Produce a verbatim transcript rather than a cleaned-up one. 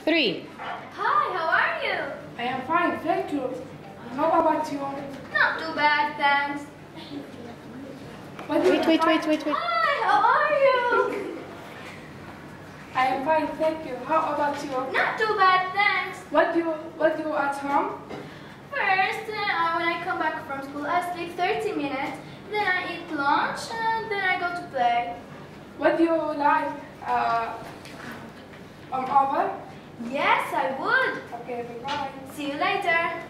three. Hi, how are you? I am fine, thank you. How about you? Not too bad, thanks. What do you Wait, wait, wait, wait, wait. Hi, how are you? I am fine, thank you. How about you? Not too bad, thanks. What do you what do you at home? First, uh, when I come back from school, I sleep thirty minutes. Then I eat lunch, and then I go to play. What do you like? Uh, um, over? Yes, I would. Okay, bye. See you later.